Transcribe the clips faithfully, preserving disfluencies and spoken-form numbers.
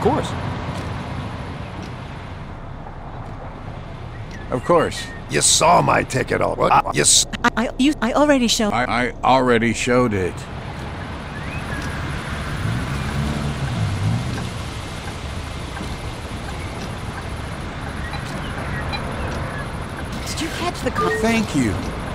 course. Of course. You saw my ticket already. Uh, you s I, I, you, I already showed. I, I already showed it. Did you catch the car? Thank you.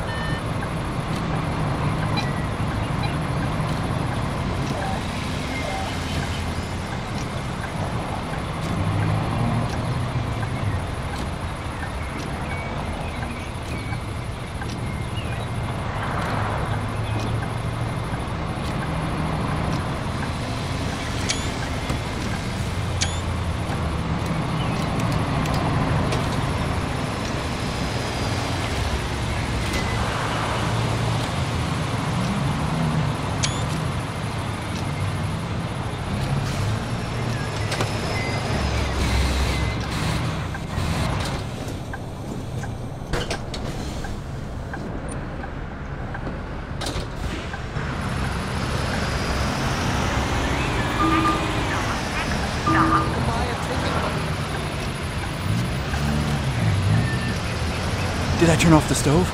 Did I turn off the stove?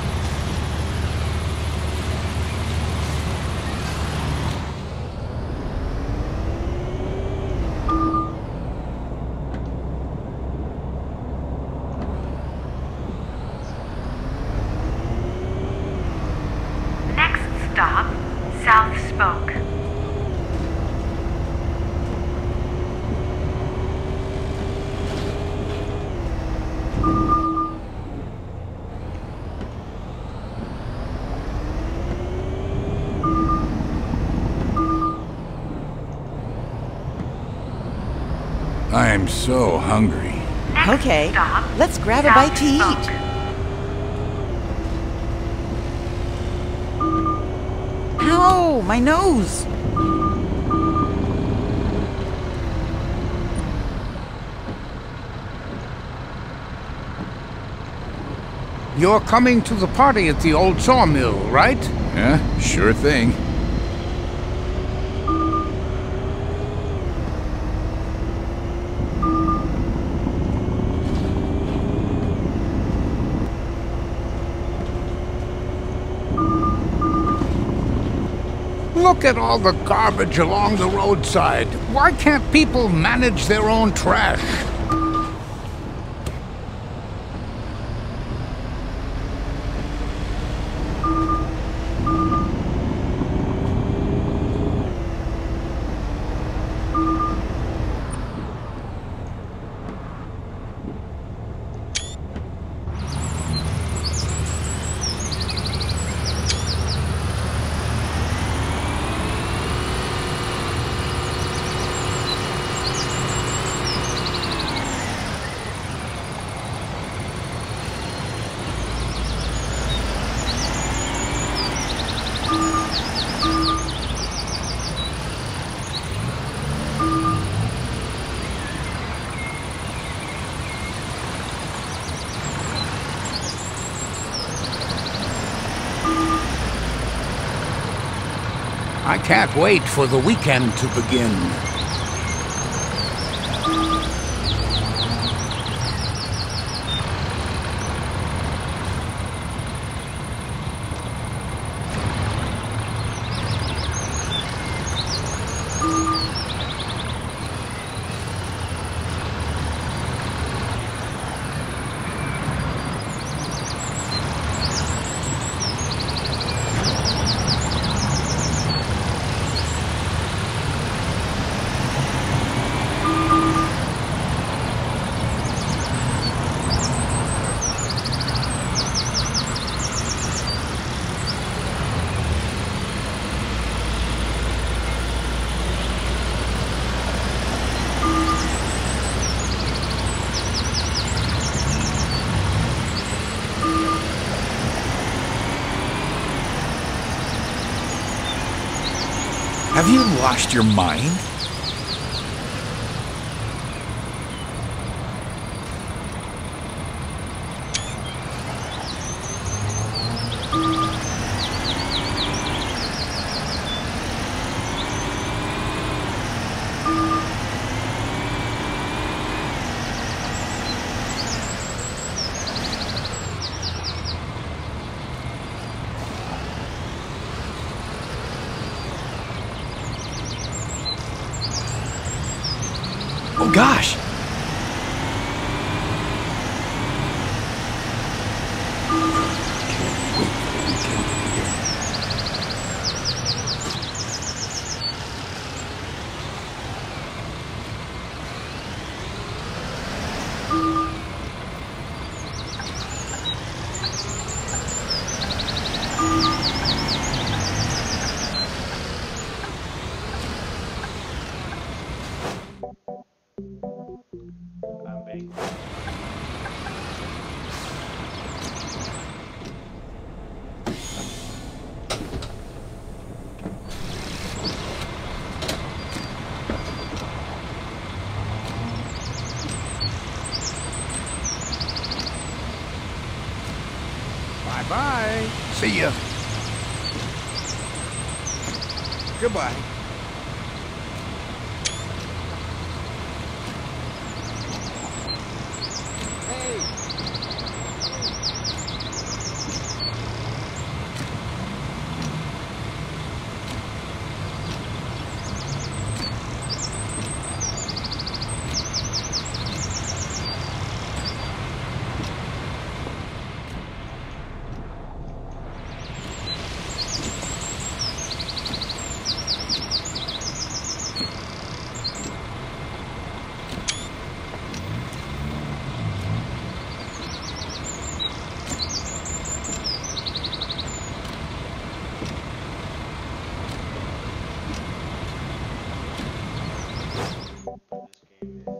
Next stop, South Spoke. I'm so hungry. Next Okay, stop, let's grab a South bite to eat. Spoke. Ow, my nose. You're coming to the party at the old sawmill, right? Yeah, sure thing. Look at all the garbage along the roadside. Why can't people manage their own trash? I can't wait for the weekend to begin. Have you lost your mind? Oh gosh! Bye-bye. See ya. Goodbye. This game is